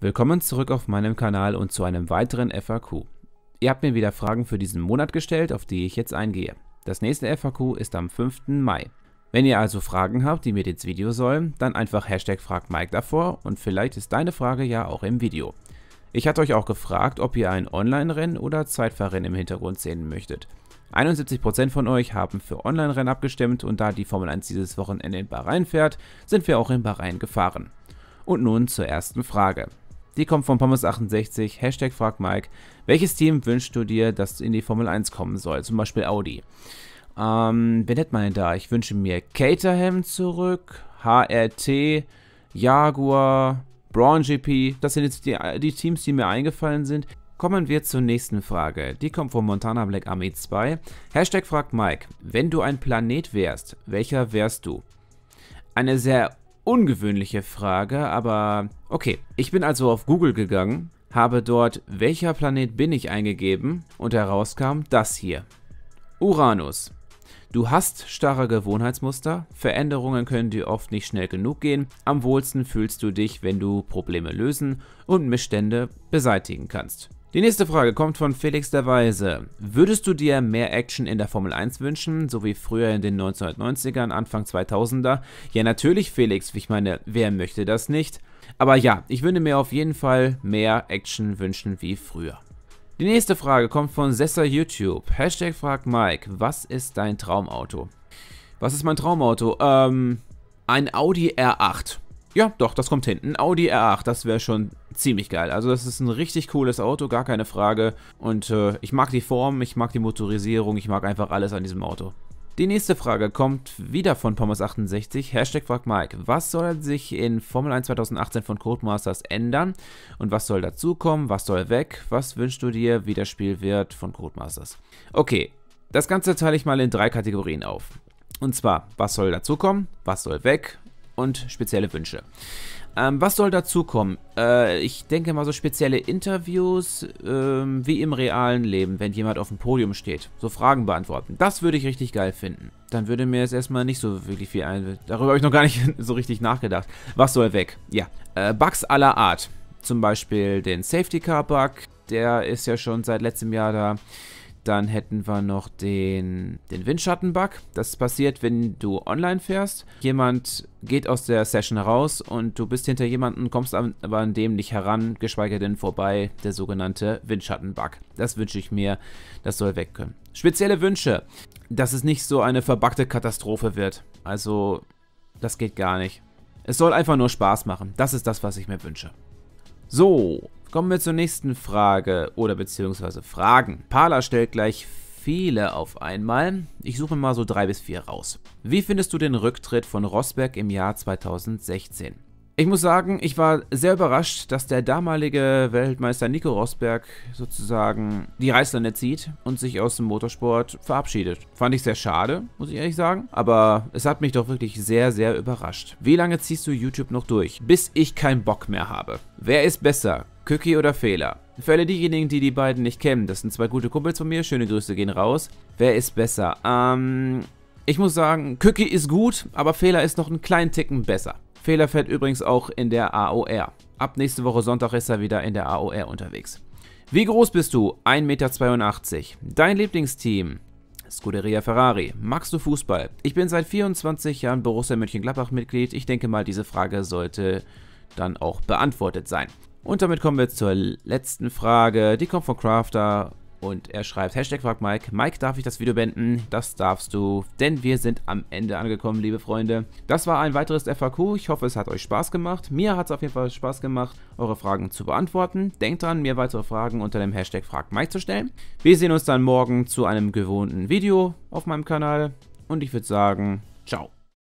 Willkommen zurück auf meinem Kanal und zu einem weiteren FAQ. Ihr habt mir wieder Fragen für diesen Monat gestellt, auf die ich jetzt eingehe. Das nächste FAQ ist am 5. Mai. Wenn ihr also Fragen habt, die mir ins Video sollen, dann einfach #FragMike davor und vielleicht ist deine Frage ja auch im Video. Ich hatte euch auch gefragt, ob ihr ein Online-Rennen oder Zeitfahrrennen im Hintergrund sehen möchtet. 71% von euch haben für Online-Rennen abgestimmt und da die Formel 1 dieses Wochenende in Bahrain fährt, sind wir auch in Bahrain gefahren. Und nun zur ersten Frage. Die kommt von Pommes68, #FragMike. Welches Team wünschst du dir, das in die Formel 1 kommen soll? Zum Beispiel Audi. Wer nennt man denn da? Ich wünsche mir Caterham zurück, HRT, Jaguar, Braun GP. Das sind jetzt die Teams, die mir eingefallen sind. Kommen wir zur nächsten Frage. Die kommt von Montana Black Army 2. #FragMike. Wenn du ein Planet wärst, welcher wärst du? Eine sehr ungewöhnliche Frage, aber okay. Ich bin also auf Google gegangen, habe dort "welcher Planet bin ich" eingegeben und herauskam das hier. Uranus. Du hast starre Gewohnheitsmuster, Veränderungen können dir oft nicht schnell genug gehen, am wohlsten fühlst du dich, wenn du Probleme lösen und Missstände beseitigen kannst. Die nächste Frage kommt von Felix der Weise. Würdest du dir mehr Action in der Formel 1 wünschen, so wie früher in den 1990ern, Anfang 2000er? Ja, natürlich, Felix, ich meine, wer möchte das nicht? Aber ja, ich würde mir auf jeden Fall mehr Action wünschen wie früher. Die nächste Frage kommt von Sessa YouTube. #FragMike. Was ist dein Traumauto? Was ist mein Traumauto? Ein Audi R8. Ja, doch, das kommt hinten. Ein Audi R8, das wäre schon ziemlich geil. Also das ist ein richtig cooles Auto, gar keine Frage. Und ich mag die Form, ich mag die Motorisierung, ich mag einfach alles an diesem Auto. Die nächste Frage kommt wieder von Pommes68, #FragMike. Was soll sich in Formel 1 2018 von Codemasters ändern? Und was soll dazukommen? Was soll weg? Was wünschst du dir, wie das Spiel wird von Codemasters? Okay, das Ganze teile ich mal in 3 Kategorien auf. Und zwar, was soll dazukommen? Was soll weg? Und spezielle Wünsche. Was soll dazukommen? Ich denke mal so spezielle Interviews, wie im realen Leben, wenn jemand auf dem Podium steht. So Fragen beantworten. Das würde ich richtig geil finden. Dann würde mir jetzt erstmal nicht so wirklich viel ein... Darüber habe ich noch gar nicht so richtig nachgedacht. Was soll weg? Ja, Bugs aller Art. Zum Beispiel den Safety Car Bug. Der ist ja schon seit letztem Jahr da. Dann hätten wir noch den Windschatten-Bug. Das passiert, wenn du online fährst. Jemand geht aus der Session raus und du bist hinter jemandem, kommst aber an dem nicht heran, geschweige denn vorbei. Der sogenannte Windschatten-Bug. Das wünsche ich mir, das soll weg können. Spezielle Wünsche, dass es nicht so eine verbuggte Katastrophe wird. Also, das geht gar nicht. Es soll einfach nur Spaß machen. Das ist das, was ich mir wünsche. So, kommen wir zur nächsten Frage oder beziehungsweise Fragen. Pala stellt gleich viele auf einmal. Ich suche mal so 3 bis 4 raus. Wie findest du den Rücktritt von Rosberg im Jahr 2016? Ich muss sagen, ich war sehr überrascht, dass der damalige Weltmeister Nico Rosberg sozusagen die Reißleine zieht und sich aus dem Motorsport verabschiedet. Fand ich sehr schade, muss ich ehrlich sagen, aber es hat mich doch wirklich sehr, sehr überrascht. Wie lange ziehst du YouTube noch durch, bis ich keinen Bock mehr habe? Wer ist besser, Cookie oder Fehler? Für alle diejenigen, die die beiden nicht kennen, das sind 2 gute Kumpels von mir, schöne Grüße gehen raus. Wer ist besser? Ich muss sagen, Cookie ist gut, aber Fehler ist noch einen kleinen Ticken besser. Fehler fährt übrigens auch in der AOR. Ab nächste Woche Sonntag ist er wieder in der AOR unterwegs. Wie groß bist du? 1,82 Meter. Dein Lieblingsteam? Scuderia Ferrari. Magst du Fußball? Ich bin seit 24 Jahren Borussia Mönchengladbach-Mitglied. Ich denke mal, diese Frage sollte dann auch beantwortet sein. Und damit kommen wir zur letzten Frage. Die kommt von Crafter. Und er schreibt #FragMike. Mike, darf ich das Video beenden? Das darfst du, denn wir sind am Ende angekommen, liebe Freunde. Das war ein weiteres FAQ. Ich hoffe, es hat euch Spaß gemacht. Mir hat es auf jeden Fall Spaß gemacht, eure Fragen zu beantworten. Denkt dran, mir weitere Fragen unter dem #FragMike zu stellen. Wir sehen uns dann morgen zu einem gewohnten Video auf meinem Kanal. Und ich würde sagen, ciao.